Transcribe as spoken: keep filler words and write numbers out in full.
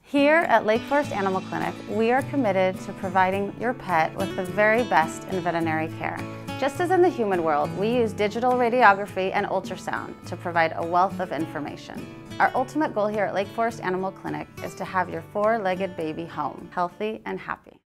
Here at Lake Forest Animal Clinic, we are committed to providing your pet with the very best in veterinary care. Just as in the human world, we use digital radiography and ultrasound to provide a wealth of information. Our ultimate goal here at Lake Forest Animal Clinic is to have your four-legged baby home, healthy and happy.